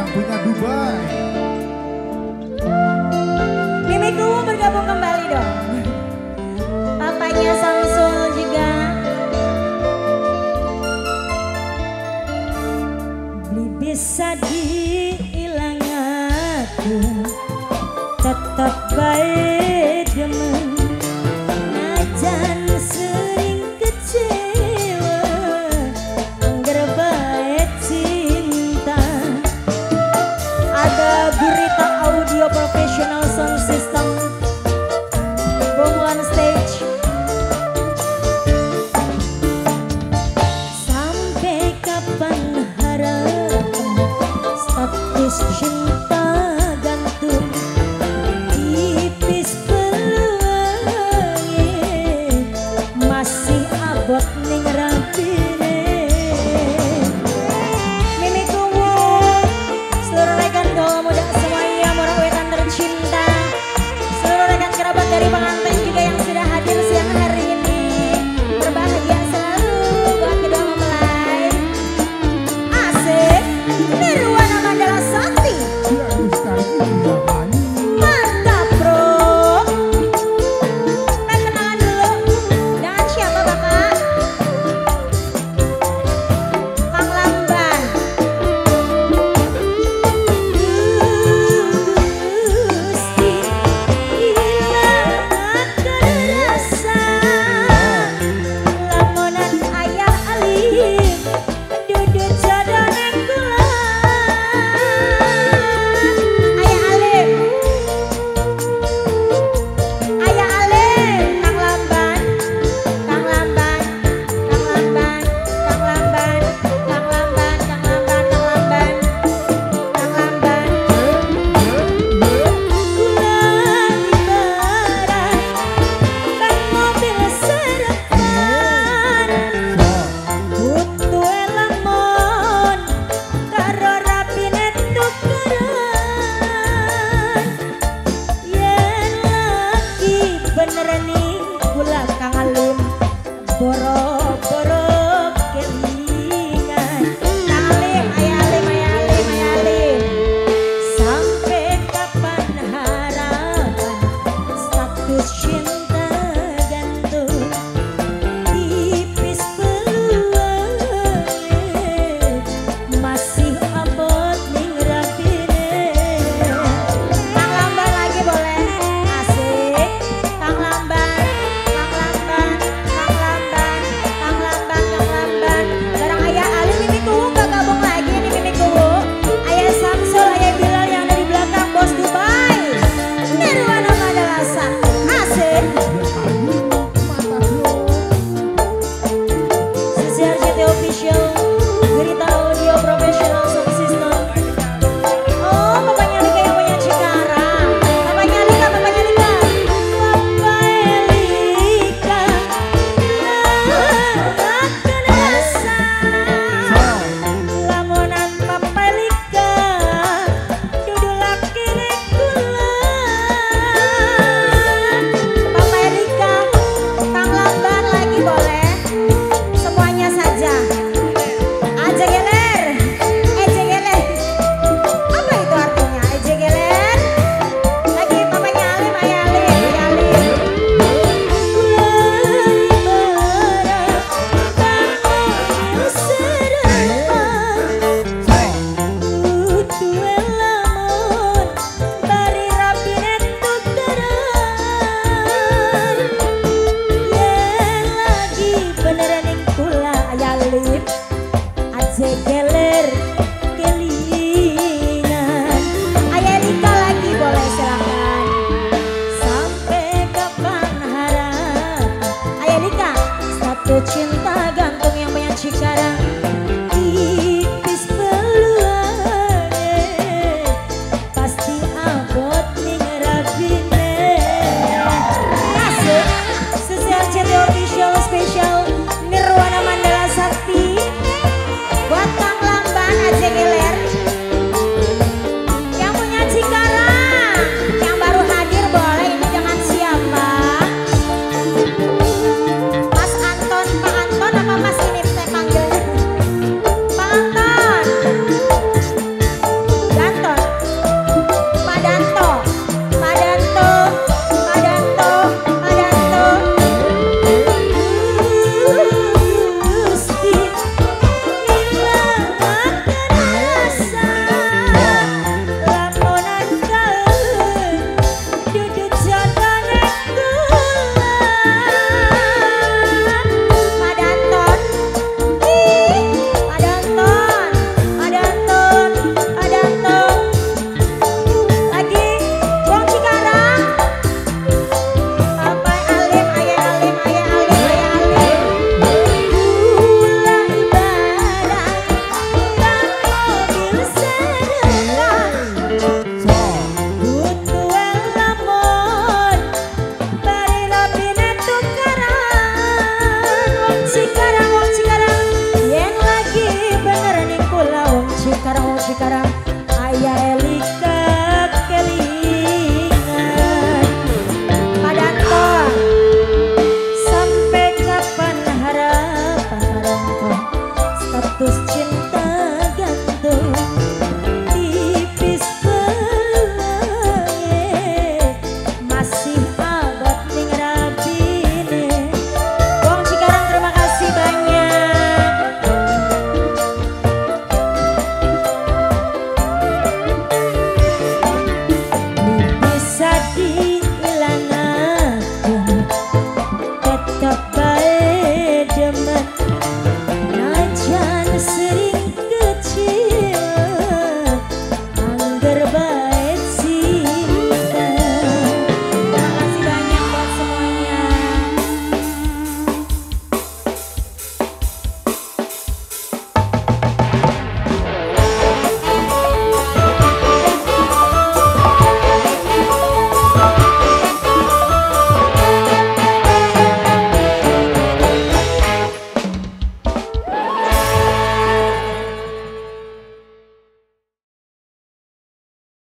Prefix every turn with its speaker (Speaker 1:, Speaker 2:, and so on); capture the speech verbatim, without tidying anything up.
Speaker 1: yang punya Dubai.
Speaker 2: Mimiku bergabung kembali dong. Papanya Samsul juga. Beli bisa diilangakeun tetap baik demen najan sering kecewa angger baik cinta. Ada Gurita Audio Professional Sound System Bonglan Stage. Sampai kapan harapan status cinta gantung tipis peluangnya masih abot ning rapine. Mimiku seluruh rekan kaum muda semuanya, murah wetan tercinta, seluruh rekan kerabat dari pengantin juga yang sudah hadir siang hari ini, berbahagia selalu buat kedua mempelai. Asik, Nirwana Mandala Sakti. Mantap bro. Kita kenalan dulu dengan siapa bapak? Kang Lamban. Gusti hilangkan rasa lamunan ayah alim duduk jodoh neng kula. Ayah alim, ayah alim, Kang Lamban, Kang Lamban, Kang Lamban, Kang Lamban, Kang Lamban, Kang Lamban, Kang Lamban, Kang Lamban. Kula ibarat ban mobil serepan, butuh elamun karo rapine tukeran. Yen lagi bener nih kula Kang Alim boro-boro kelingan. Kang Alim, ayah Alim, ayah Alim, ayah Alim. Sampai kapan harapan status cinta gantung tipis peluangnya masih abot ning rapine. Kang Lamban lagi boleh. Asik. Kang Lamban, Kang Lamban, Kang Lamban, Kang Lamban, Kang Lamban. Barang ayah Alim Mimiku gak gabung lagi nih Mimiku. Ayah Samsul, ayah Bilal yang ada di belakang bos Dubai. Nirwana Mandala Sakti. Asik. C R J T Official, Gurita Audio Professional Sound System. Oh, papanya Lika yang punya Cikarang. Papanya Lika, papanya Lika. Papa Lika, lakukan rasa. Lamunan Papa Lika, dudu laki rekula. Papa Lika, Kang Lamban lagi boleh. Semuanya saja. Ajak ya. putus cinta.